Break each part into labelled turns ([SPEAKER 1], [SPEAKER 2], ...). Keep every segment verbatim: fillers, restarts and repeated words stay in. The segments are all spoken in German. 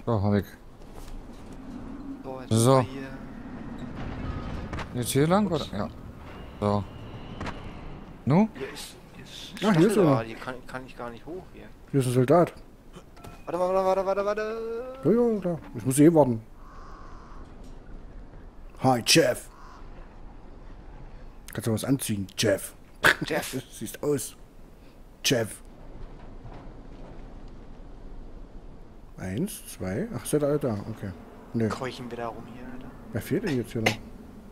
[SPEAKER 1] So, hab ich.
[SPEAKER 2] So, jetzt
[SPEAKER 1] So.
[SPEAKER 2] sind wir hier.
[SPEAKER 1] Jetzt hier lang, oder? Ja. So. Nu?
[SPEAKER 2] Hier ist, hier ist
[SPEAKER 3] Ah, hier ist
[SPEAKER 2] Stachel,
[SPEAKER 3] er.
[SPEAKER 2] aber die kann, kann ich gar nicht hoch hier.
[SPEAKER 3] Hier ist ein Soldat.
[SPEAKER 2] Warte, warte, warte, warte, warte.
[SPEAKER 3] Ja, ja, da. Ich muss eh warten. Hi, Jeff. Kannst du was anziehen, Jeff?
[SPEAKER 2] Jeff.
[SPEAKER 3] Siehst aus. Jeff. Eins, zwei. Ach, seid ihr alle da? Okay. Nö.
[SPEAKER 2] Keuchen wir da rum hier, Alter.
[SPEAKER 3] Wer fehlt denn jetzt hier noch?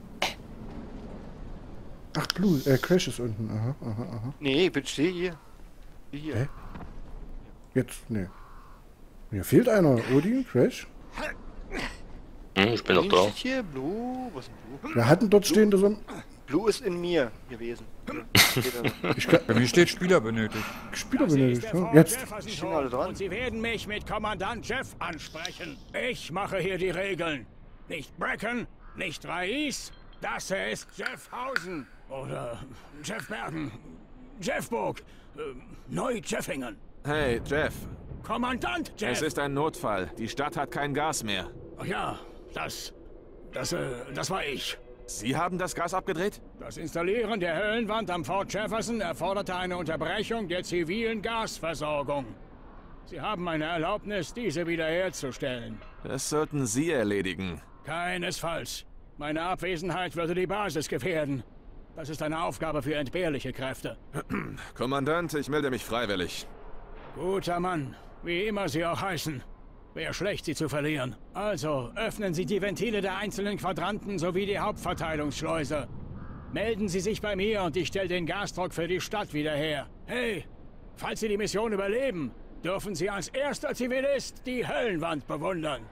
[SPEAKER 3] Ach, Blue. Äh, Crash ist unten. Aha, aha, aha.
[SPEAKER 2] Nee, ich bin steh hier. Hier.
[SPEAKER 3] Hä? Jetzt? Nee. Hier fehlt einer. Odin, Crash.
[SPEAKER 4] Hm, ich bin noch
[SPEAKER 2] Wen
[SPEAKER 4] da.
[SPEAKER 2] steht hier? Blue? Was ist denn Blue?
[SPEAKER 3] Wir hatten dort stehen, das
[SPEAKER 2] Blue ist in mir gewesen. Steht da.
[SPEAKER 3] ich kann,
[SPEAKER 1] Bei mir steht Spieler benötigt.
[SPEAKER 3] Spieler
[SPEAKER 5] Das hier
[SPEAKER 3] benötigt.
[SPEAKER 5] ist der
[SPEAKER 3] Ja?
[SPEAKER 5] Fort
[SPEAKER 3] Jetzt.
[SPEAKER 5] Jefferson
[SPEAKER 2] Stehen alle dran.
[SPEAKER 5] und Sie werden mich mit Kommandant Jeff ansprechen. Ich mache hier die Regeln. Nicht Bracken, nicht Rais. Das hier ist Jeff Hausen. Oder Jeff Bergen. Jeffburg. Äh, Neu-Jeffingen.
[SPEAKER 6] Hey, Jeff.
[SPEAKER 5] Kommandant Jeff.
[SPEAKER 6] Es ist ein Notfall. Die Stadt hat kein Gas mehr.
[SPEAKER 5] Ach ja, das... Das, äh, das war ich.
[SPEAKER 6] Sie haben das Gas abgedreht?
[SPEAKER 5] Das Installieren der Höllenwand am Fort Jefferson erforderte eine Unterbrechung der zivilen Gasversorgung. Sie haben meine Erlaubnis, diese wiederherzustellen.
[SPEAKER 6] Das sollten Sie erledigen.
[SPEAKER 5] Keinesfalls. Meine Abwesenheit würde die Basis gefährden. Das ist eine Aufgabe für entbehrliche Kräfte.
[SPEAKER 6] Kommandant, ich melde mich freiwillig.
[SPEAKER 5] Guter Mann, wie immer Sie auch heißen. Wäre schlecht, Sie zu verlieren. Also, öffnen Sie die Ventile der einzelnen Quadranten sowie die Hauptverteilungsschleuse. Melden Sie sich bei mir und ich stelle den Gasdruck für die Stadt wieder her. Hey, falls Sie die Mission überleben, dürfen Sie als erster Zivilist die Höllenwand bewundern.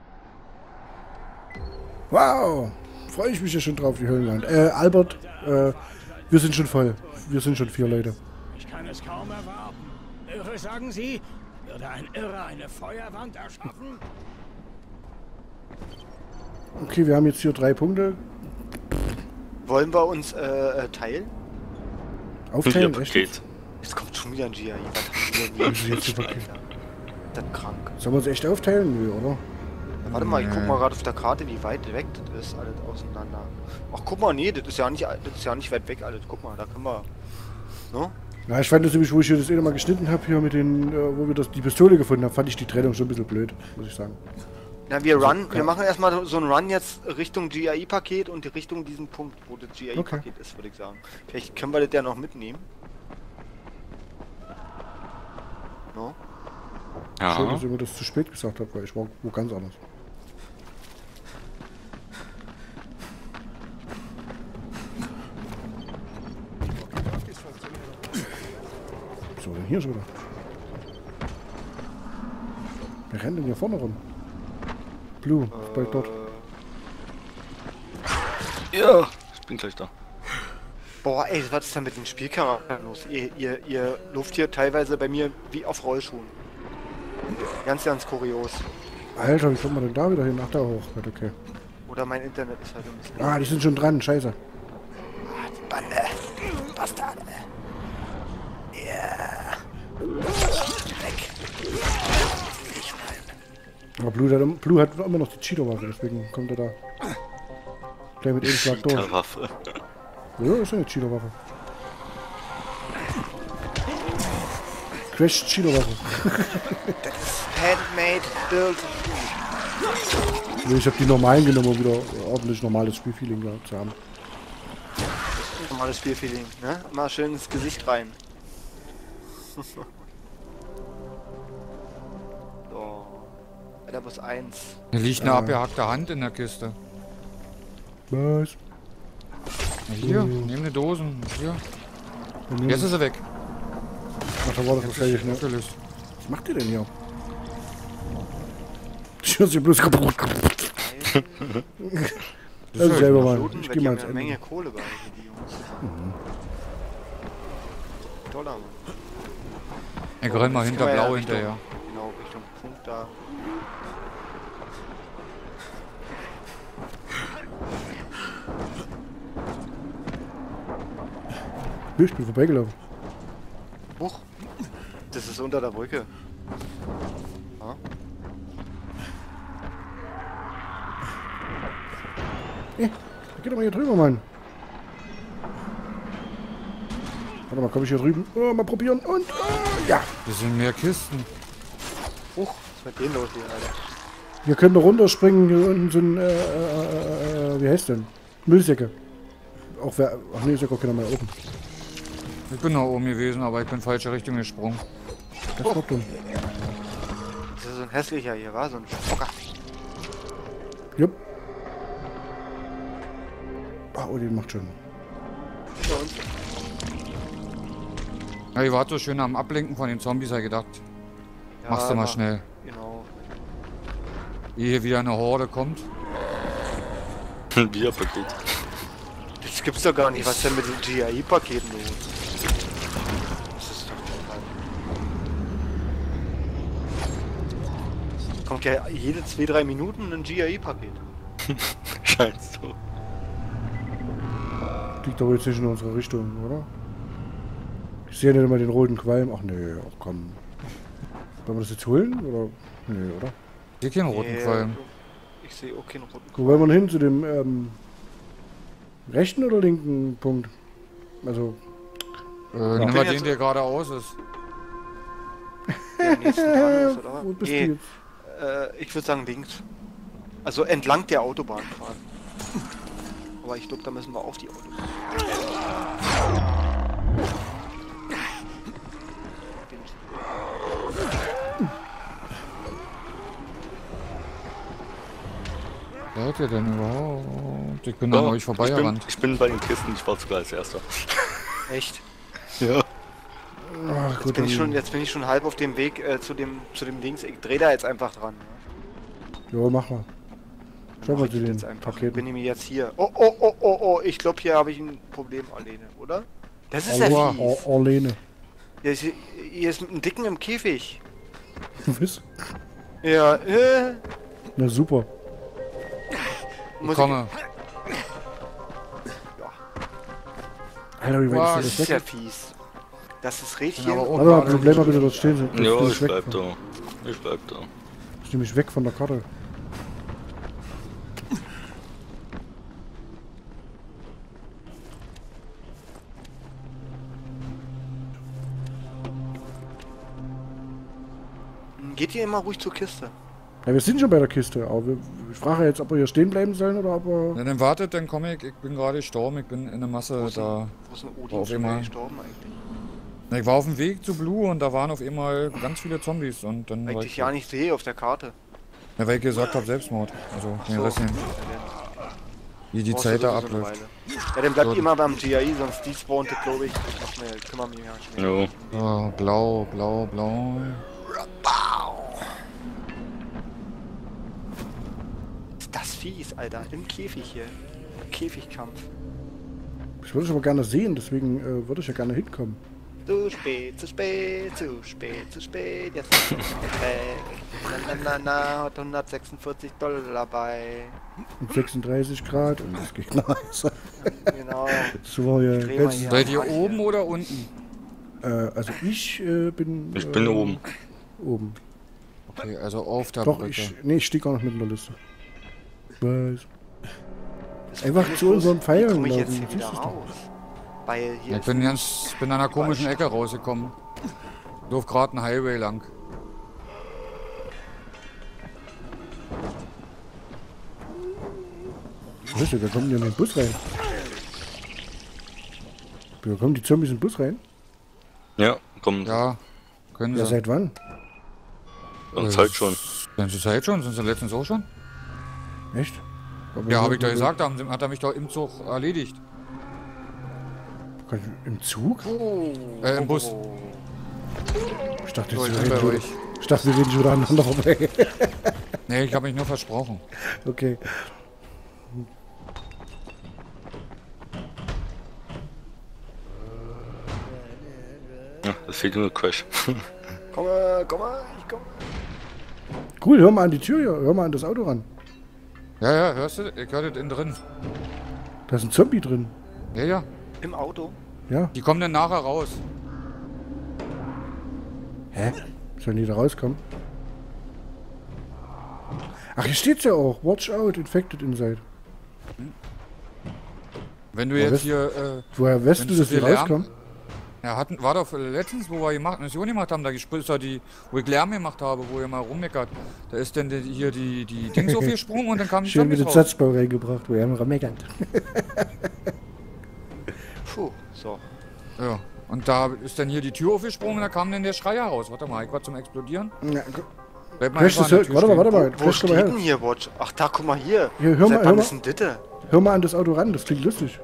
[SPEAKER 3] Wow. Freue ich mich ja schon drauf, die Höllenwand. Äh, Albert, äh, wir sind schon voll. Wir sind schon vier Leute.
[SPEAKER 5] Ich kann es kaum erwarten. Irre, sagen Sie? Würde ein Irrer eine Feuerwand erschaffen?
[SPEAKER 3] Okay, wir haben jetzt hier drei Punkte.
[SPEAKER 2] Wollen wir uns äh, äh, teilen?
[SPEAKER 3] Aufteilen,
[SPEAKER 4] Ihr
[SPEAKER 3] echt?
[SPEAKER 4] Paket.
[SPEAKER 2] Jetzt kommt schon wieder ein G I. Was haben wir denn
[SPEAKER 3] ist
[SPEAKER 2] hier?
[SPEAKER 3] jetzt super
[SPEAKER 2] Alter. Das ist krank.
[SPEAKER 3] Sollen wir uns echt aufteilen? Nö, oder?
[SPEAKER 2] Warte mal, ich guck mal gerade auf der Karte, wie weit weg das ist, alles auseinander. Ach, guck mal, nee, das ist ja nicht, das ist ja nicht weit weg, alles. Guck mal, da können wir. No?
[SPEAKER 3] Ja, ich fand das nämlich, wo ich hier das eh mal geschnitten habe, hier mit den, äh, wo wir das, die Pistole gefunden haben, fand ich die Trennung schon ein bisschen blöd, muss ich sagen.
[SPEAKER 2] Na, wir run,
[SPEAKER 3] ja.
[SPEAKER 2] wir machen erstmal so einen Run jetzt Richtung G I I-Paket und Richtung diesen Punkt, wo das G I I-Paket ist, würde ich sagen. Vielleicht können wir das ja noch mitnehmen. No?
[SPEAKER 3] Schön,
[SPEAKER 4] Ja.
[SPEAKER 3] dass ich mir das zu spät gesagt habe, weil ich war wo ganz anders. So, denn hier schon wieder. Wer rennt denn hier vorne rum? Blue, ist bald dort.
[SPEAKER 4] Ja, ich bin gleich da.
[SPEAKER 2] Boah, ey, was ist denn mit den Spielcharakteren los? Ihr, ihr, ihr luft hier teilweise bei mir wie auf Rollschuhen. Ganz, ganz kurios.
[SPEAKER 3] Alter, wie kommt man denn da wieder hin? Ach, da hoch. Gut, okay.
[SPEAKER 2] Oder mein Internet ist halt ein bisschen...
[SPEAKER 3] Ah, die sind schon dran, scheiße.
[SPEAKER 2] Ah, die Bande. Bastarde. Ja. Weg. Ich mal.
[SPEAKER 3] Aber Blue, hat- Blue hat immer noch die Cheeto-Waffe, deswegen kommt er da. Gleich mit jedem Schlag durch.
[SPEAKER 4] Waffe.
[SPEAKER 3] Ja, ist eine Cheeto-Waffe. Crash Cheeto-Waffe.
[SPEAKER 2] Das ist handmade built.
[SPEAKER 3] Ich habe die normalen genommen, um wieder ordentlich normales Spielfeeling gehabt zu haben.
[SPEAKER 2] Normales Spielfeeling, ne? Mal schön ins Gesicht rein. So. Alter, Bus eins.
[SPEAKER 1] Hier liegt eine abgehackte Hand in der Kiste.
[SPEAKER 3] Was?
[SPEAKER 1] Na hier, nehmen eine Dosen. Hier.
[SPEAKER 3] Mhm.
[SPEAKER 1] Jetzt ist er weg.
[SPEAKER 3] Ach, da war das wahrscheinlich, ne?
[SPEAKER 1] Aufgelöst.
[SPEAKER 3] Was macht ihr denn hier? Ich höre sie bloß kaputt.
[SPEAKER 1] Das
[SPEAKER 3] Also
[SPEAKER 1] ist
[SPEAKER 3] selber
[SPEAKER 1] halt
[SPEAKER 3] mal.
[SPEAKER 2] Looten,
[SPEAKER 3] Ich
[SPEAKER 2] weil
[SPEAKER 3] geh
[SPEAKER 2] die
[SPEAKER 3] mal
[SPEAKER 2] haben
[SPEAKER 3] ins
[SPEAKER 2] ja eine Menge
[SPEAKER 3] Ende.
[SPEAKER 2] Kohle bei hier, die Jungs. Dollar, Mann.
[SPEAKER 1] Ich renn mal
[SPEAKER 2] Jetzt
[SPEAKER 1] hinter
[SPEAKER 2] können wir ja
[SPEAKER 1] Blau
[SPEAKER 2] Richtung-
[SPEAKER 1] hinterher.
[SPEAKER 2] Genau, Richtung Punkt da.
[SPEAKER 3] Ich bin vorbeigelaufen.
[SPEAKER 2] Huch. Das ist unter der Brücke. Ja.
[SPEAKER 3] Eh, da geht doch mal hier drüber, Mann. Warte mal, komm ich hier drüben? Oh, mal probieren und... Oh, ja!
[SPEAKER 1] Das sind mehr Kisten.
[SPEAKER 2] Huch, was ist mit denen los hier, Alter?
[SPEAKER 3] Hier können wir runterspringen. Hier unten sind, äh, äh, äh, wie heißt denn? Müllsäcke. Auch wer... Ach nee, ist ja gar keiner mehr oben.
[SPEAKER 1] Ich bin da oben gewesen, aber ich bin falsche Richtung gesprungen.
[SPEAKER 3] Das war dumm.
[SPEAKER 2] Das ist so ein hässlicher hier, war so ein Schocker.
[SPEAKER 3] Jupp. Ah, oh, die macht schon.
[SPEAKER 1] Ja, ich war so schön am Ablenken von den Zombies, hab ich gedacht.
[SPEAKER 2] Ja,
[SPEAKER 1] Machst du mal
[SPEAKER 2] na,
[SPEAKER 1] schnell.
[SPEAKER 2] Genau.
[SPEAKER 1] Ehe hier wieder eine Horde kommt.
[SPEAKER 4] Ein Bierpaket.
[SPEAKER 2] Das gibt's doch gar nicht. Was denn mit den G I I-Paketen los? Das ist doch total. Kommt ja jede zwei, drei Minuten ein G I I-Paket.
[SPEAKER 4] Scheint so.
[SPEAKER 3] Liegt doch jetzt nicht in unserer Richtung, oder? Ich sehe nicht immer den roten Qualm. Ach nee, ach komm. Wollen wir das jetzt holen? Oder? Nee, oder?
[SPEAKER 1] Hier keinen roten
[SPEAKER 2] Nee,
[SPEAKER 1] Qualm.
[SPEAKER 2] Ich sehe auch keinen roten
[SPEAKER 3] Wo wollen wir hin? Zu dem ähm, rechten oder linken Punkt? Also,
[SPEAKER 1] Äh, nimm
[SPEAKER 2] bin
[SPEAKER 1] mal
[SPEAKER 2] jetzt-
[SPEAKER 1] den, der geradeaus ist.
[SPEAKER 2] der nächsten dran ist, oder?
[SPEAKER 3] wo bist
[SPEAKER 2] Nee,
[SPEAKER 3] du jetzt?
[SPEAKER 2] äh, ich würde sagen links. Also entlang der Autobahn fahren. Aber ich glaube, da müssen wir auf die Autobahn.
[SPEAKER 1] Wer hat ihr denn überhaupt? Ich bin an
[SPEAKER 4] Ja,
[SPEAKER 1] euch
[SPEAKER 4] ich, bin,
[SPEAKER 1] vorbeigerannt.
[SPEAKER 4] ich bin bei den Kisten, ich war sogar als erster.
[SPEAKER 2] Echt?
[SPEAKER 4] Ja.
[SPEAKER 3] Ach,
[SPEAKER 2] Jetzt
[SPEAKER 3] gut,
[SPEAKER 2] bin ich
[SPEAKER 3] dann-
[SPEAKER 2] schon, jetzt bin ich schon halb auf dem Weg äh, zu dem zu dem Links. Ich drehe da jetzt einfach dran. Ne?
[SPEAKER 3] Ja, mach mal. Schau
[SPEAKER 2] Mach
[SPEAKER 3] mal
[SPEAKER 2] ich
[SPEAKER 3] zu den
[SPEAKER 2] jetzt einfach.
[SPEAKER 3] Paketen.
[SPEAKER 2] Bin ich mir jetzt hier. Oh oh oh oh oh. Ich glaube, hier habe ich ein Problem, Arlene, oder? Das ist ja
[SPEAKER 3] Aua,
[SPEAKER 2] fies.
[SPEAKER 3] Or- Orlene.
[SPEAKER 2] Hier ist, hier ist ein Dicken im Käfig.
[SPEAKER 3] Was?
[SPEAKER 2] Ja, äh,
[SPEAKER 3] Na super.
[SPEAKER 1] Ich
[SPEAKER 2] muss
[SPEAKER 1] komme.
[SPEAKER 3] Alter, wie weit
[SPEAKER 1] Boah,
[SPEAKER 3] ist
[SPEAKER 2] Das
[SPEAKER 3] das
[SPEAKER 2] ist ja
[SPEAKER 3] weg?
[SPEAKER 2] fies. Das ist richtig.
[SPEAKER 1] Bin aber auch
[SPEAKER 3] Warte mal,
[SPEAKER 1] gerade
[SPEAKER 3] Problem mal
[SPEAKER 1] nicht-
[SPEAKER 3] bitte dort stehen. Sonst
[SPEAKER 4] Ja,
[SPEAKER 3] bin
[SPEAKER 4] ich
[SPEAKER 3] weg
[SPEAKER 4] bleib
[SPEAKER 3] von-
[SPEAKER 4] da. Ich bleib da.
[SPEAKER 3] Ich nehme mich weg von der Karte.
[SPEAKER 2] Geht ihr immer ruhig zur Kiste?
[SPEAKER 3] Ja, wir sind schon bei der Kiste, aber wir, ich frage jetzt, ob wir hier stehen bleiben sollen oder ob wir...
[SPEAKER 1] Ja, dann wartet, dann komme ich. Ich bin gerade gestorben. Ich bin in der Masse
[SPEAKER 2] Wo ist
[SPEAKER 1] da.
[SPEAKER 2] denn, wo ist denn Odin
[SPEAKER 1] auf
[SPEAKER 2] schon
[SPEAKER 1] einmal.
[SPEAKER 2] wieder gestorben eigentlich?
[SPEAKER 1] Na, Ich war auf dem Weg zu Blue und da waren auf einmal ganz viele Zombies und dann
[SPEAKER 2] Weil
[SPEAKER 1] war
[SPEAKER 2] ich
[SPEAKER 1] ich,
[SPEAKER 2] dich ja nicht sehe auf der Karte.
[SPEAKER 1] ja, weil ich gesagt habe Selbstmord. Also den
[SPEAKER 2] So.
[SPEAKER 1] Rest nehmen. Wie die
[SPEAKER 2] Brauchst du
[SPEAKER 1] Zeit da
[SPEAKER 2] sowieso eine
[SPEAKER 1] abläuft.
[SPEAKER 2] Weile. Ja, dann bleibt
[SPEAKER 1] So.
[SPEAKER 2] immer beim G I I, sonst despawnt, glaube ich. Ich mach mir, kümmere mich ja schnell.
[SPEAKER 4] Jo.
[SPEAKER 1] Oh, blau, blau, blau.
[SPEAKER 2] Ist das fies, Alter. Im Käfig hier. Käfigkampf.
[SPEAKER 3] Ich würde es aber gerne sehen, deswegen äh, würde ich ja gerne hinkommen.
[SPEAKER 2] Zu spät, zu spät, zu spät, zu spät. Jetzt ist es weg. Na, na, na, na, hat hundertsechsundvierzig Dollar dabei.
[SPEAKER 3] Und sechsunddreißig Grad und das geht nach Hause.
[SPEAKER 2] Genau.
[SPEAKER 3] So war ja
[SPEAKER 2] Dreh mal
[SPEAKER 3] ganz,
[SPEAKER 2] hier.
[SPEAKER 1] Seid ihr oben oder unten?
[SPEAKER 3] äh, also ich äh, bin...
[SPEAKER 4] Ich bin
[SPEAKER 3] äh,
[SPEAKER 4] oben.
[SPEAKER 3] Oben.
[SPEAKER 1] Okay, also auf der
[SPEAKER 3] Doch,
[SPEAKER 1] Brücke.
[SPEAKER 3] ich... Nee, ich stehe gar nicht mit in der Liste. Was?
[SPEAKER 2] Das
[SPEAKER 3] Einfach
[SPEAKER 2] Problem
[SPEAKER 3] zu
[SPEAKER 2] ist,
[SPEAKER 3] unseren Pfeilen
[SPEAKER 2] Wie komme ich jetzt
[SPEAKER 3] laufen,
[SPEAKER 2] hier wieder
[SPEAKER 3] siehst du's doch.
[SPEAKER 2] raus? Weil hier
[SPEAKER 1] Ja, ich
[SPEAKER 2] ist
[SPEAKER 1] bin ganz, bin an einer komischen Ecke rausgekommen. Lauf gerade einen Highway lang.
[SPEAKER 3] Was ist, wer kommt denn in den Bus rein? Wer kommen die Zombies in den Bus rein?
[SPEAKER 4] Ja, komm.
[SPEAKER 1] Ja, können
[SPEAKER 3] Ja,
[SPEAKER 1] sie.
[SPEAKER 3] seit wann?
[SPEAKER 4] Und Zeit schon.
[SPEAKER 1] Sind sie Zeit schon? Sind sie letztens auch schon?
[SPEAKER 3] Echt? Aber
[SPEAKER 1] Ja,
[SPEAKER 3] wo-
[SPEAKER 1] habe ich doch
[SPEAKER 3] wo-
[SPEAKER 1] gesagt, da haben- hat er mich doch im Zug erledigt.
[SPEAKER 3] Kann ich- Im Zug?
[SPEAKER 1] Äh, im Bus.
[SPEAKER 3] Ich dachte,
[SPEAKER 1] So,
[SPEAKER 3] jetzt
[SPEAKER 1] ich
[SPEAKER 3] reden
[SPEAKER 1] bin bei
[SPEAKER 3] wir-
[SPEAKER 1] euch.
[SPEAKER 3] ich dachte, wir reden schon wieder aneinander vorbei.
[SPEAKER 1] Nee, ich habe mich nur versprochen.
[SPEAKER 3] Okay.
[SPEAKER 4] Ja, das fehlt nur Crash.
[SPEAKER 2] Komm mal, komm mal, ich komm.
[SPEAKER 3] Cool, hör mal an die Tür hier. Hör mal an das Auto ran.
[SPEAKER 1] Ja, ja, hörst du? Ich höre das innen drin.
[SPEAKER 3] Da ist ein Zombie drin.
[SPEAKER 1] Ja, ja.
[SPEAKER 2] Im Auto.
[SPEAKER 3] Ja.
[SPEAKER 1] Die kommen dann nachher raus.
[SPEAKER 3] Hä? Sollen die da rauskommen? Ach, hier steht's ja auch. Watch out, infected inside.
[SPEAKER 1] Wenn du
[SPEAKER 3] Ja,
[SPEAKER 1] jetzt
[SPEAKER 3] wisst-
[SPEAKER 1] hier, äh,
[SPEAKER 3] Woher weißt
[SPEAKER 1] wenn
[SPEAKER 3] du,
[SPEAKER 1] zu
[SPEAKER 3] dass die
[SPEAKER 1] viel Lärm-
[SPEAKER 3] rauskommen?
[SPEAKER 1] ja, hatten, war doch letztens, wo wir gemacht, Mission gemacht haben, da gespritzt, da die, wo ich Lärm gemacht habe, wo ihr mal rummeckert. Da ist dann die, hier die, die Dings aufgesprungen und dann kam die
[SPEAKER 3] Schön mit
[SPEAKER 1] Zombies
[SPEAKER 3] dem
[SPEAKER 1] raus.
[SPEAKER 3] Satzbau reingebracht, wo er immer meckert.
[SPEAKER 2] Puh, so.
[SPEAKER 1] Ja. Und da ist dann hier die Tür aufgesprungen und da kam dann der Schreier raus. Warte mal, ich war zum Explodieren.
[SPEAKER 3] Ja, gu-
[SPEAKER 1] Bleib mal
[SPEAKER 3] Crash,
[SPEAKER 1] einfach
[SPEAKER 3] das
[SPEAKER 1] an der
[SPEAKER 3] hört,
[SPEAKER 1] Tür
[SPEAKER 3] warte mal,
[SPEAKER 1] stehen.
[SPEAKER 3] warte mal.
[SPEAKER 2] Wo
[SPEAKER 3] Crash,
[SPEAKER 2] steht
[SPEAKER 3] komm mal
[SPEAKER 2] denn
[SPEAKER 3] her.
[SPEAKER 2] hier, Watch? Ach, da, guck mal hier.
[SPEAKER 3] Hier, hör mal,
[SPEAKER 2] Seit
[SPEAKER 3] hör
[SPEAKER 2] wann
[SPEAKER 3] mal.
[SPEAKER 2] ist denn das?
[SPEAKER 3] Hör mal an das Auto ran, das klingt lustig.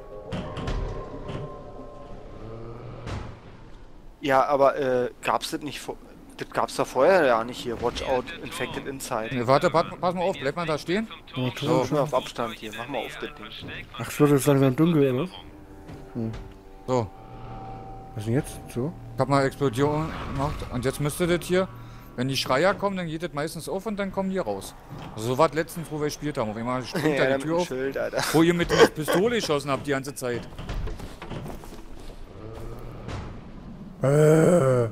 [SPEAKER 2] Ja, aber äh, gab's das nicht vor... Das gab's da vorher ja nicht hier. Watch out, infected inside.
[SPEAKER 1] Nee, warte, pass, pass mal auf, bleib mal da stehen.
[SPEAKER 3] Ja,
[SPEAKER 2] So,
[SPEAKER 3] toll.
[SPEAKER 2] schon auf Abstand hier. Mach mal auf das Ding.
[SPEAKER 3] Ach, es wird jetzt langsam dunkel, oder?
[SPEAKER 1] So,
[SPEAKER 3] Was ist denn jetzt? So?
[SPEAKER 1] ich hab mal Explosion gemacht und jetzt müsste das hier, wenn die Schreier kommen, dann geht das meistens auf und dann kommen die raus. Also so war das letztens, wo wir gespielt haben. Auf einmal springt da
[SPEAKER 2] Ja,
[SPEAKER 1] die
[SPEAKER 2] mit
[SPEAKER 1] Tür
[SPEAKER 2] dem
[SPEAKER 1] auf,
[SPEAKER 2] Schild, Alter.
[SPEAKER 1] wo ihr mit der Pistole geschossen habt die ganze Zeit.
[SPEAKER 3] Äh.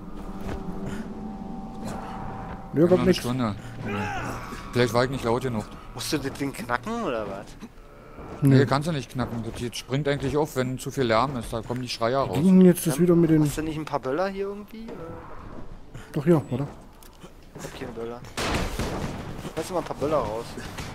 [SPEAKER 3] Nö,
[SPEAKER 1] Noch
[SPEAKER 3] kommt
[SPEAKER 1] eine
[SPEAKER 3] nichts.
[SPEAKER 1] Stunde. Vielleicht war ich nicht laut genug.
[SPEAKER 2] Musst du das Ding knacken oder was?
[SPEAKER 1] Nee, kannst du nicht knacken. Das jetzt springt eigentlich auf, wenn zu viel Lärm ist. Da kommen die Schreier raus.
[SPEAKER 3] Ging jetzt das wieder mit den.
[SPEAKER 2] Hast du nicht ein paar Böller hier irgendwie? Oder?
[SPEAKER 3] Doch, hier, oder?
[SPEAKER 2] Ich hab keine Böller. Lass mal ein paar Böller raus.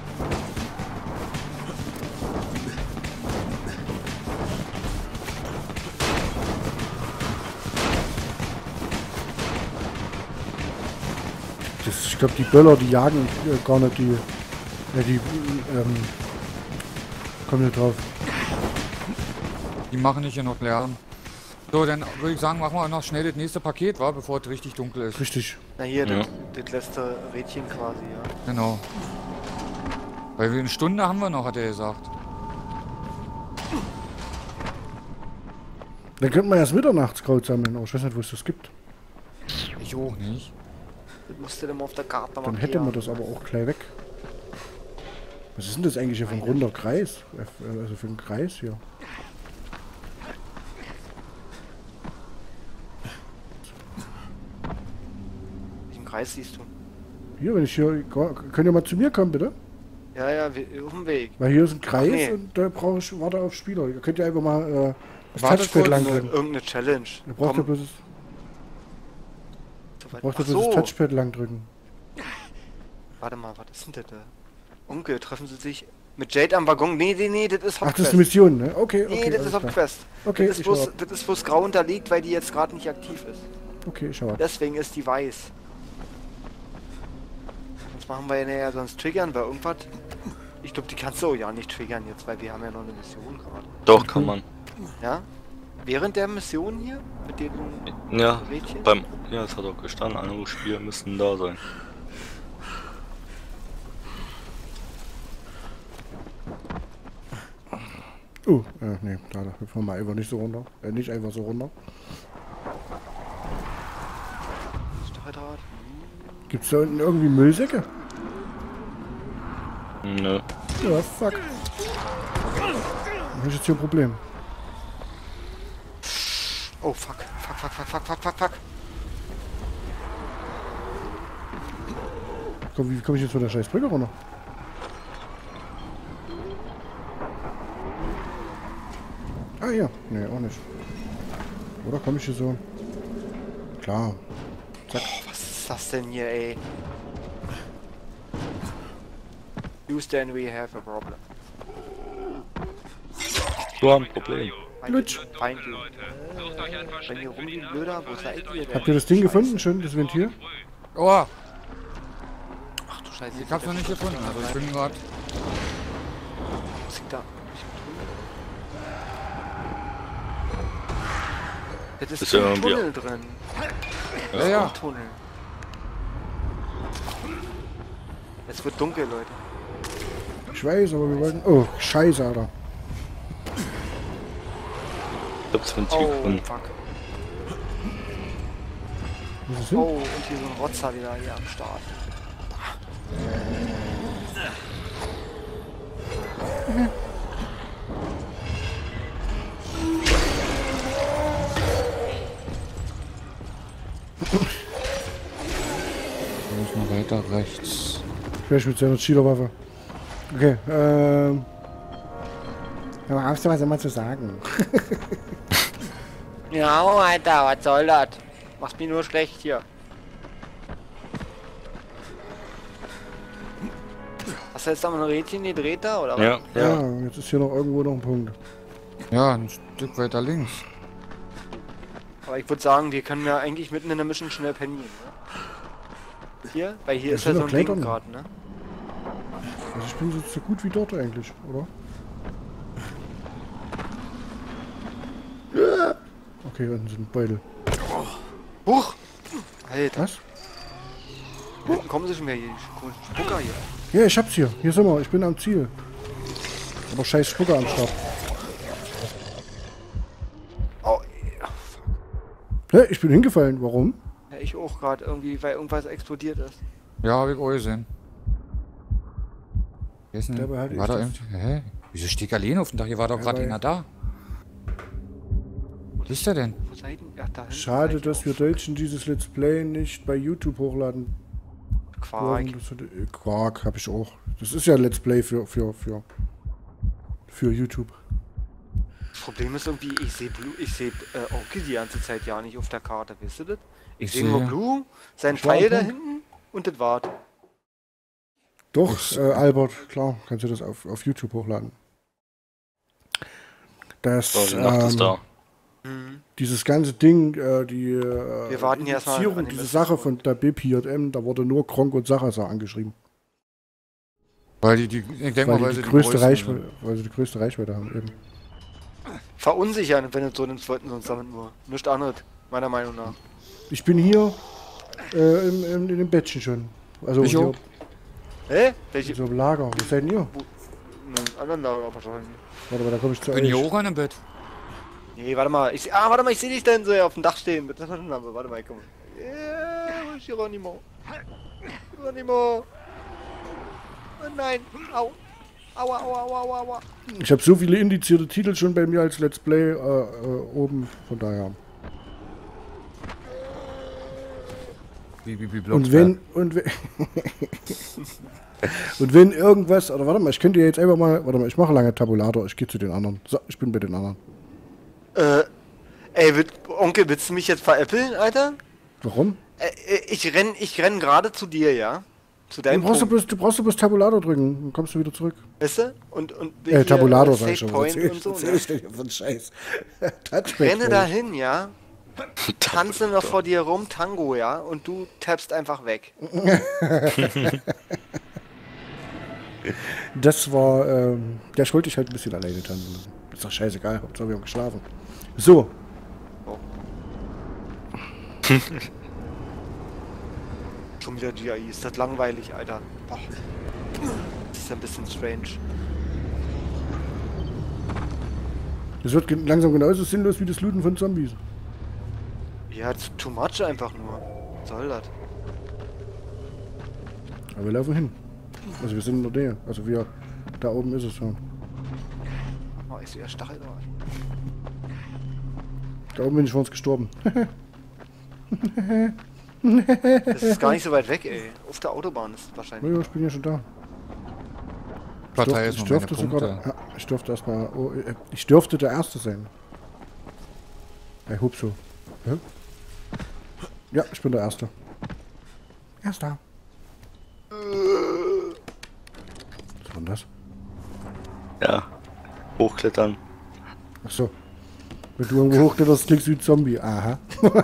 [SPEAKER 3] Das, ich glaube, die Böller, die jagen äh, gar nicht die. Ja, die. Ähm. Kommen nicht drauf.
[SPEAKER 1] Die machen nicht genug Lärm. So, dann würde ich sagen, machen wir noch schnell das nächste Paket, wa, bevor es richtig dunkel ist.
[SPEAKER 3] Richtig.
[SPEAKER 2] Na hier,
[SPEAKER 4] Ja.
[SPEAKER 2] das, das letzte Rädchen quasi, ja.
[SPEAKER 1] Genau. Weil wir eine Stunde haben wir noch, hat er gesagt.
[SPEAKER 3] Dann könnte man erst Mitternachtskraut sammeln, aber ich weiß nicht, wo es das gibt.
[SPEAKER 1] Ich auch nicht.
[SPEAKER 2] Das musst du dann mal auf der Karte
[SPEAKER 3] Dann
[SPEAKER 2] markieren.
[SPEAKER 3] hätte man das aber auch gleich weg. Was ist denn das eigentlich hier für ein runder Kreis? Also für ein Kreis hier.
[SPEAKER 2] Welchen Kreis siehst du?
[SPEAKER 3] Hier, wenn ich hier. Könnt ihr mal zu mir kommen, bitte?
[SPEAKER 2] Ja, ja, wir, auf dem Weg.
[SPEAKER 3] Weil hier ist ein Kreis
[SPEAKER 2] nee.
[SPEAKER 3] und da brauche ich. Warte auf Spieler. Ihr könnt ja einfach mal äh, das
[SPEAKER 1] Warte
[SPEAKER 3] Touchpad
[SPEAKER 1] kurz,
[SPEAKER 3] lang
[SPEAKER 2] Irgendeine,
[SPEAKER 3] drücken.
[SPEAKER 2] irgendeine Challenge.
[SPEAKER 3] Ihr braucht ja
[SPEAKER 2] Komm,
[SPEAKER 3] bloß das,
[SPEAKER 2] so weit.
[SPEAKER 3] braucht
[SPEAKER 2] Ach
[SPEAKER 3] ja bloß das
[SPEAKER 2] so.
[SPEAKER 3] Touchpad lang drücken.
[SPEAKER 2] Warte mal, was ist denn das da? Onkel, treffen Sie sich mit Jade am Waggon? Nee, nee, nee, das ist
[SPEAKER 3] Ach, das
[SPEAKER 2] Hauptquest.
[SPEAKER 3] ist eine Mission, ne? Okay, okay.
[SPEAKER 2] Nee, das
[SPEAKER 3] alles
[SPEAKER 2] ist
[SPEAKER 3] klar.
[SPEAKER 2] Hauptquest.
[SPEAKER 3] Okay,
[SPEAKER 2] das, ist
[SPEAKER 3] ich
[SPEAKER 2] bloß,
[SPEAKER 3] schau.
[SPEAKER 2] das ist bloß grau unterlegt, weil die jetzt gerade nicht aktiv ist.
[SPEAKER 3] Okay, ich schau ab.
[SPEAKER 2] Deswegen ist die weiß. Sonst machen wir ja näher, sonst triggern wir irgendwas. Ich glaube, die kannst du auch ja nicht triggern jetzt, weil wir haben ja noch eine Mission gerade.
[SPEAKER 4] Doch, kann man.
[SPEAKER 2] Ja? Während der Mission hier? Mit den
[SPEAKER 4] Ja,
[SPEAKER 2] Rädchen?
[SPEAKER 4] beim. Ja, es hat auch gestanden, Anrufspieler müssten da sein.
[SPEAKER 3] Oh, äh, nee, da, da hüpfen wir mal einfach nicht so runter. Äh, nicht einfach so runter.
[SPEAKER 2] Stacheldraht.
[SPEAKER 3] Gibt's da unten irgendwie Müllsäcke?
[SPEAKER 4] Nö.
[SPEAKER 3] Ja, fuck. Dann hab ich jetzt hier ein Problem.
[SPEAKER 2] Oh fuck, fuck, fuck, fuck, fuck, fuck, fuck, fuck.
[SPEAKER 3] Komm, wie komme ich jetzt von der scheiß Brücke runter? Ah ja, nee, auch nicht. Oder komme ich hier so? Klar. Zack.
[SPEAKER 2] Was ist das denn hier, ey? Houston, we have a problem.
[SPEAKER 4] Du hast ein Problem.
[SPEAKER 3] Lutsch.
[SPEAKER 2] Find you. Wenn hier rumliegen, blöder, wo seid ihr denn?
[SPEAKER 3] Habt ihr das Ding gefunden? Schön, das Ventil?
[SPEAKER 1] Oh,
[SPEAKER 2] Ach du Scheiße.
[SPEAKER 1] ich hab's noch nicht gefunden. Also ich bin gerade.
[SPEAKER 2] Was liegt da? Das ist,
[SPEAKER 4] Ist
[SPEAKER 2] ein
[SPEAKER 4] ja irgendwie-
[SPEAKER 2] Tunnel drin.
[SPEAKER 1] Ja, ja.
[SPEAKER 2] Ein Tunnel. Es wird dunkel, Leute.
[SPEAKER 3] Ich weiß, aber wir wollten... Oh, scheiße, Alter.
[SPEAKER 4] Ich hab's Ventil
[SPEAKER 2] Oh,
[SPEAKER 4] gefunden.
[SPEAKER 2] fuck.
[SPEAKER 3] Wo ist es hin?
[SPEAKER 2] Oh, und hier so ein Rotzer wieder hier am Start.
[SPEAKER 1] Da ist noch weiter rechts.
[SPEAKER 3] Crash mit seiner Cheaterwaffe. Okay, ähm... Aber hast du was immer zu sagen?
[SPEAKER 2] Ja, Alter, was soll das? Machst mich nur schlecht hier. Hast du jetzt da mal ein Rädchen gedreht da, oder was?
[SPEAKER 4] Ja, ja.
[SPEAKER 3] Ja, jetzt ist hier noch irgendwo noch ein Punkt.
[SPEAKER 1] Ja, ein Stück weiter links.
[SPEAKER 2] Aber ich würde sagen, wir können ja eigentlich mitten in der Mission schnell pennen. Ne? Hier? Weil hier
[SPEAKER 3] Ja,
[SPEAKER 2] ist ja
[SPEAKER 3] sind
[SPEAKER 2] so
[SPEAKER 3] doch
[SPEAKER 2] ein Ding
[SPEAKER 3] Klettern.
[SPEAKER 2] gerade, ne?
[SPEAKER 3] Also ich bin so gut wie dort eigentlich, oder? Okay, unten sind Beutel.
[SPEAKER 2] Huch! Alter,
[SPEAKER 3] Was?
[SPEAKER 2] hinten kommen sie schon wieder hier, die komischen Spucker hier.
[SPEAKER 3] Ja, ich hab's hier. Hier sind wir. Ich bin am Ziel. Aber scheiß Spucker am Start.
[SPEAKER 2] Oh,
[SPEAKER 3] Hä? Ich bin hingefallen. Warum?
[SPEAKER 2] ja, ich auch gerade irgendwie, weil irgendwas explodiert ist.
[SPEAKER 1] Ja, habe ich auch gesehen. Wer ist denn-
[SPEAKER 3] Dabei hatte
[SPEAKER 1] war
[SPEAKER 3] ich
[SPEAKER 1] da
[SPEAKER 3] das.
[SPEAKER 1] irgendwie... Hä? Wieso steht alleine auf dem Dach? Hier war doch
[SPEAKER 3] Ja,
[SPEAKER 1] gerade
[SPEAKER 3] weil-
[SPEAKER 1] einer da. Wo ist der denn?
[SPEAKER 2] Wo seid ihr? Ja, da hinten
[SPEAKER 3] Schade,
[SPEAKER 2] seid ihr
[SPEAKER 3] dass wir
[SPEAKER 2] auch.
[SPEAKER 3] Deutschen dieses Let's Play nicht bei YouTube hochladen.
[SPEAKER 2] Quark.
[SPEAKER 3] wollen. Das hat- äh, Quark habe ich auch. Das ist ja ein Let's Play für, für, für, für YouTube.
[SPEAKER 2] Das Problem ist irgendwie, ich sehe Blue, ich sehe äh, Onkel die ganze Zeit ja nicht auf der Karte, wisst ihr das? Ich,
[SPEAKER 1] Ich
[SPEAKER 2] sehe nur
[SPEAKER 1] sehe-
[SPEAKER 2] Blue, sein
[SPEAKER 3] war ein
[SPEAKER 2] Pfeil da
[SPEAKER 3] Punkt.
[SPEAKER 2] hinten und das war's.
[SPEAKER 3] Doch, äh, Albert, klar, kannst du das auf, auf YouTube hochladen. Das,
[SPEAKER 4] So, die Nacht ist
[SPEAKER 3] ähm,
[SPEAKER 4] da.
[SPEAKER 2] Mhm.
[SPEAKER 3] dieses ganze Ding, äh, die äh,
[SPEAKER 2] Wir warten hier erstmal
[SPEAKER 3] Indizierung,
[SPEAKER 2] an die
[SPEAKER 3] diese
[SPEAKER 2] Mission.
[SPEAKER 3] Sache von der B P J M, da wurde nur Kronk und Sachasa angeschrieben.
[SPEAKER 1] Weil die, die ich denke
[SPEAKER 3] Weil
[SPEAKER 1] mal, weil
[SPEAKER 3] die,
[SPEAKER 1] sie
[SPEAKER 3] die
[SPEAKER 1] die
[SPEAKER 3] größte
[SPEAKER 1] größten
[SPEAKER 3] Reichweite,
[SPEAKER 1] sind.
[SPEAKER 3] weil sie die größte Reichweite haben eben.
[SPEAKER 2] Verunsichern, wenn du so nimmst, wollten sie uns damit nur. Nichts anderes, meiner Meinung nach.
[SPEAKER 3] Ich bin hier äh, im, im, in dem Bettchen schon. Also
[SPEAKER 1] Ich
[SPEAKER 3] hier,
[SPEAKER 1] auch.
[SPEAKER 2] Hä? Welche?
[SPEAKER 3] so im Lager. Wo seid ihr?
[SPEAKER 2] In einem anderen Lager wahrscheinlich.
[SPEAKER 3] Warte mal, da komme ich zu
[SPEAKER 1] Ich bin hier
[SPEAKER 3] euch.
[SPEAKER 1] hoch an dem Bett.
[SPEAKER 2] Nee, warte mal. Ich, seh- ah, warte mal, ich sehe dich denn so auf dem Dach stehen. Mit der Taschenlampe. Warte mal, komm. Yeah, wo ist Geronimo? Geronimo! Oh nein! Au! Aua, aua, aua, aua, aua.
[SPEAKER 3] Ich habe so viele indizierte Titel schon bei mir als Let's Play äh, äh, oben, von daher.
[SPEAKER 1] Wie, wie, wie
[SPEAKER 3] Und wenn, und wenn, und wenn irgendwas, oder warte mal, ich könnte jetzt einfach mal, warte mal, ich mache lange Tabulator, ich gehe zu den anderen. So, ich bin bei den anderen.
[SPEAKER 2] Äh, ey, will, Onkel, willst du mich jetzt veräppeln, Alter?
[SPEAKER 3] Warum?
[SPEAKER 2] Äh, äh, ich renn, ich renn gerade zu dir, ja? Zu
[SPEAKER 3] Du
[SPEAKER 2] deinem
[SPEAKER 3] brauchst, du,
[SPEAKER 2] Punkt,
[SPEAKER 3] bloß, du brauchst du bloß Tabulator drücken, dann kommst du wieder zurück.
[SPEAKER 2] weißt du? Und, und
[SPEAKER 3] Äh,
[SPEAKER 2] hier,
[SPEAKER 3] Tabulator
[SPEAKER 2] äh,
[SPEAKER 3] sag ich
[SPEAKER 2] Save
[SPEAKER 3] schon.
[SPEAKER 2] Point
[SPEAKER 3] Erzähl,
[SPEAKER 2] und so,
[SPEAKER 3] erzähl
[SPEAKER 2] ne?
[SPEAKER 3] ich denn hier für einen Scheiß? Touchback,
[SPEAKER 2] Renne
[SPEAKER 3] Mensch.
[SPEAKER 2] dahin, ja? Tanze noch vor dir rum, Tango, ja? Und du tappst einfach weg.
[SPEAKER 3] Das war, ähm, ja, ich wollte dich halt ein bisschen alleine tanzen lassen. Ist doch scheißegal, Hauptsache wir haben geschlafen. So.
[SPEAKER 2] Schon wieder G I, ist das langweilig, Alter. Boah. Das ist ein bisschen strange.
[SPEAKER 3] Das wird gen- langsam genauso sinnlos wie das Looten von Zombies.
[SPEAKER 2] Ja, it's too much einfach nur. Was soll das?
[SPEAKER 3] Aber wir laufen hin. Also wir sind in der Nähe. Also wir, da oben ist es schon.
[SPEAKER 2] Oh, ich sehe ja Stachel da.
[SPEAKER 3] Da oben bin ich vor uns gestorben.
[SPEAKER 2] Das ist gar nicht so weit weg, ey. Auf der Autobahn ist es wahrscheinlich.
[SPEAKER 3] Naja, ich bin ja schon da.
[SPEAKER 1] Partei
[SPEAKER 3] Ich
[SPEAKER 1] ist
[SPEAKER 3] dürfte,
[SPEAKER 1] noch
[SPEAKER 3] ich
[SPEAKER 1] meine
[SPEAKER 3] dürfte
[SPEAKER 1] Punkte.
[SPEAKER 3] sogar. Ja, ich dürfte erstmal. Oh, äh, ich dürfte der Erste sein. Hey, hup so. Hä? Ja, ich bin der Erste. Erster. Was war denn das?
[SPEAKER 4] Ja. Hochklettern.
[SPEAKER 3] Ach so. Wenn du irgendwo hochkletterst, klickst du wie ein Zombie. Aha.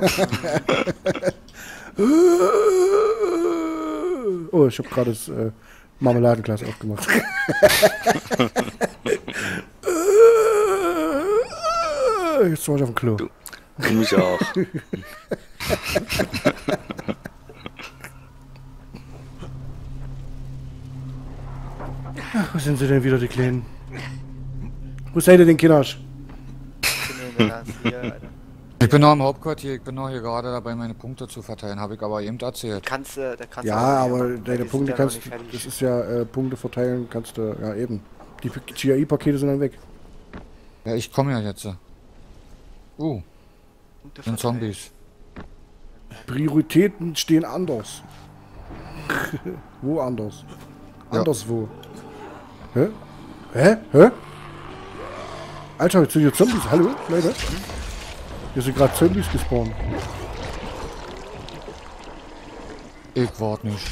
[SPEAKER 3] Oh, ich habe gerade das äh, Marmeladenglas aufgemacht. Jetzt war ich auf dem Klo.
[SPEAKER 4] Du mich auch.
[SPEAKER 3] Ach, wo sind sie denn wieder, die Kleinen? Wo seid ihr denn, Kinders?
[SPEAKER 2] Hier, Alter.
[SPEAKER 1] Ich bin noch am Hauptquartier, ich bin noch hier gerade dabei, meine Punkte zu verteilen, habe ich aber eben erzählt.
[SPEAKER 2] Kannst du, da kannst
[SPEAKER 3] Ja,
[SPEAKER 2] du auch nicht
[SPEAKER 3] aber
[SPEAKER 2] machen, weil
[SPEAKER 3] deine
[SPEAKER 2] die sind
[SPEAKER 3] Punkte
[SPEAKER 2] ja noch
[SPEAKER 3] kannst
[SPEAKER 2] nicht
[SPEAKER 3] du,
[SPEAKER 2] fertig.
[SPEAKER 3] das ist ja äh, Punkte verteilen, kannst du, ja eben. Die G I I-Pakete sind dann weg.
[SPEAKER 1] Ja, ich komme ja jetzt. Uh,
[SPEAKER 2] Punkte
[SPEAKER 1] sind
[SPEAKER 2] verteilen.
[SPEAKER 1] Zombies.
[SPEAKER 3] Prioritäten stehen anders. Wo anders?
[SPEAKER 1] Ja.
[SPEAKER 3] Anderswo. Hä? Hä? Hä? Alter, jetzt sind hier Zombies. Hallo, Leute. Hier sind gerade Zombies gespawnt.
[SPEAKER 1] Ich warte nicht.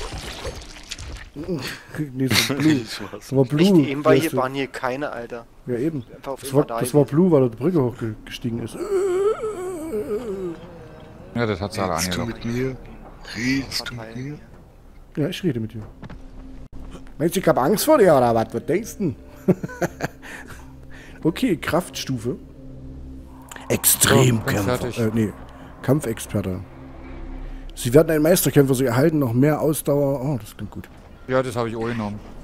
[SPEAKER 3] Nee, das war Blue. Das war Blue.
[SPEAKER 2] Echt, eben war hier,
[SPEAKER 3] weißt du.
[SPEAKER 2] waren hier keine, Alter.
[SPEAKER 3] Ja, eben.
[SPEAKER 2] Einfach auf
[SPEAKER 3] Das
[SPEAKER 2] immer
[SPEAKER 3] war,
[SPEAKER 2] da
[SPEAKER 3] das war
[SPEAKER 2] gewesen.
[SPEAKER 3] Blue, weil er die Brücke hochgestiegen ist.
[SPEAKER 1] Ja, das hat Sarah
[SPEAKER 4] Redest du
[SPEAKER 1] angelockt.
[SPEAKER 4] mit mir? Redest du mit
[SPEAKER 2] Verteilen.
[SPEAKER 4] mir?
[SPEAKER 3] Ja, ich rede mit dir. Meinst du, ich hab Angst vor dir oder was? Was denkst du? Okay, Kraftstufe. Extremkämpfer.
[SPEAKER 1] fertig.
[SPEAKER 3] Äh, nee, Kampfexperte. Sie werden ein Meisterkämpfer, sie erhalten noch mehr Ausdauer. Oh, das klingt gut.
[SPEAKER 1] Ja, das habe ich auch genommen.